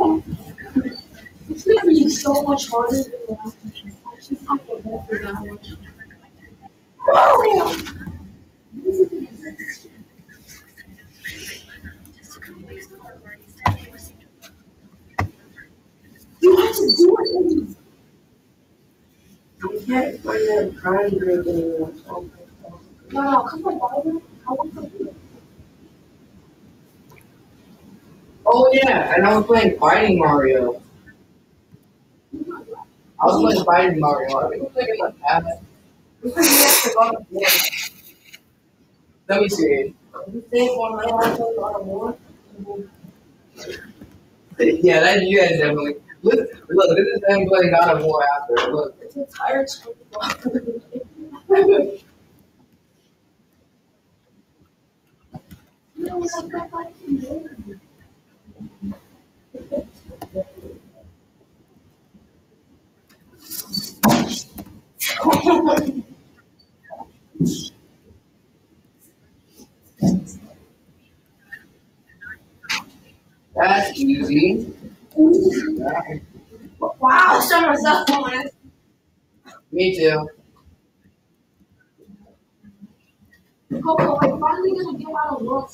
It's gonna be so much harder than the last one. I just have to go for that one. Oh! You have to do it. You can't find that prime drink anymore. No, come on, Barbara. I want to do it. Oh yeah, and I was playing Fighting Mario. I was playing Fighting Mario. I think it was like in the past. Let me see. You think one night I played God of War? Yeah, that you guys definitely. Look, this is them playing God of War after. Look. It's entire time. That's easy. Wow, summer's up on it. Me too. Coco, I'm finally gonna get out of work.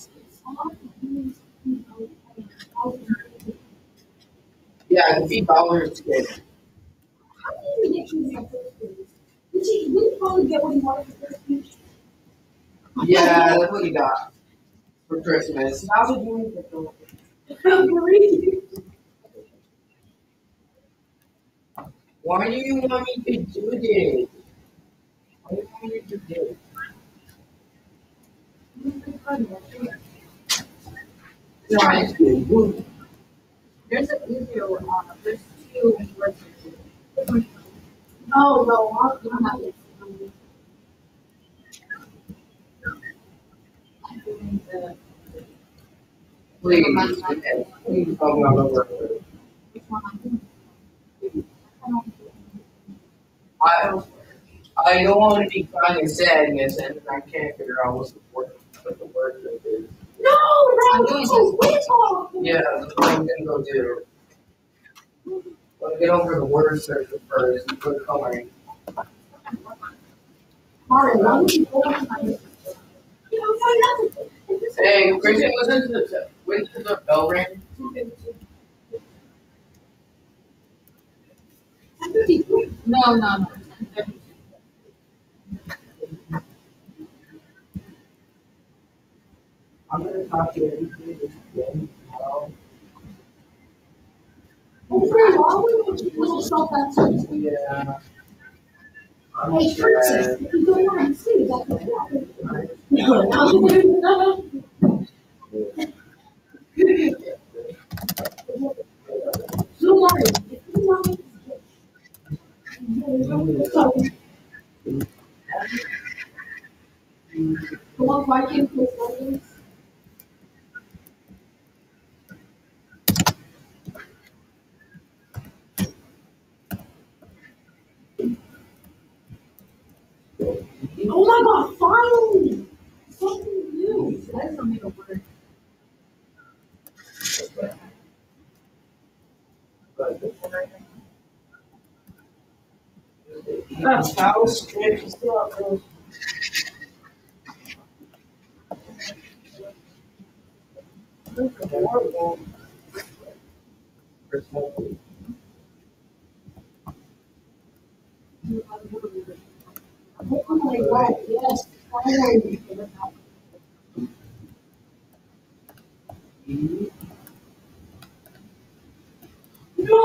Yeah, the feet Bowser is good. How did you get cheesy on first place? Did you probably get what you wanted for first place? Yeah, that's what you got for Christmas. How's it doing for Why do you want me to do this? Why do you want me to do this? Nice. There's a video, there's two words. Oh, no, I'm not yet. Please tell me I'm over. I don't want to be crying sadness and I can't figure out what the word is. No, Yeah, that's what I'm gonna go do. Let's get over the word search first and put coloring. Hey, Christian, when does the bell ring? No. I'm gonna talk to you again. Yeah. Hey, Francis, if you don't want to see, that's what Come on, Viking, please. Oh my God! Finally, something new. That's something to work. That's how strict stuff is. Oh my God! Yes, finally. No.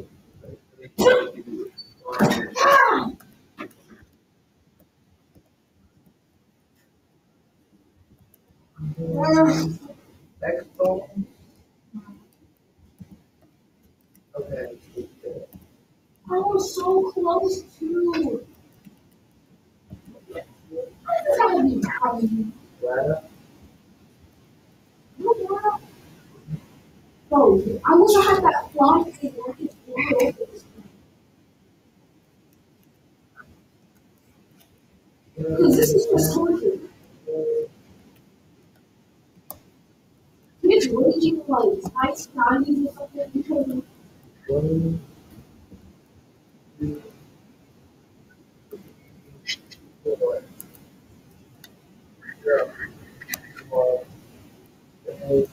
Next phone. Okay. I was so close to. This gotta be coming. Oh, I wish I had that flying thing where I could fly over this thing. Because this is just torture. It's raging like ice 90s or something because One, two, 4, 0, 1, 8,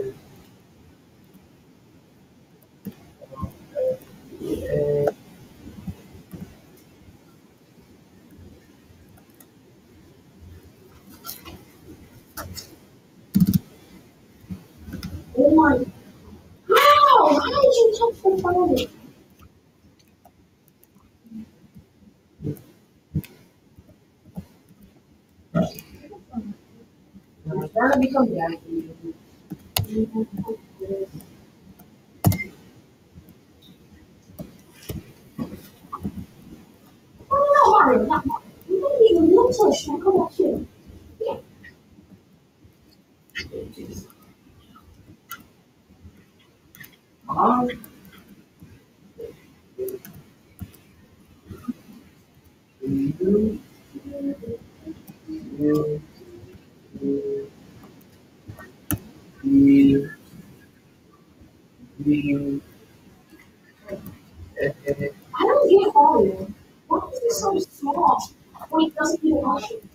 8. Oh my, how? How did you touch the phone? Now, it's starting to become daddy. Oh, no, Mario, not Mario. You didn't even look touch that. Come on, shit. Yeah. Mom, you, you, you, you, I don't get Mario. Why is he so small? Wait, doesn't even watch it.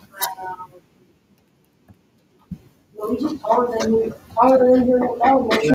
No, he's just taller than you. Taller than you.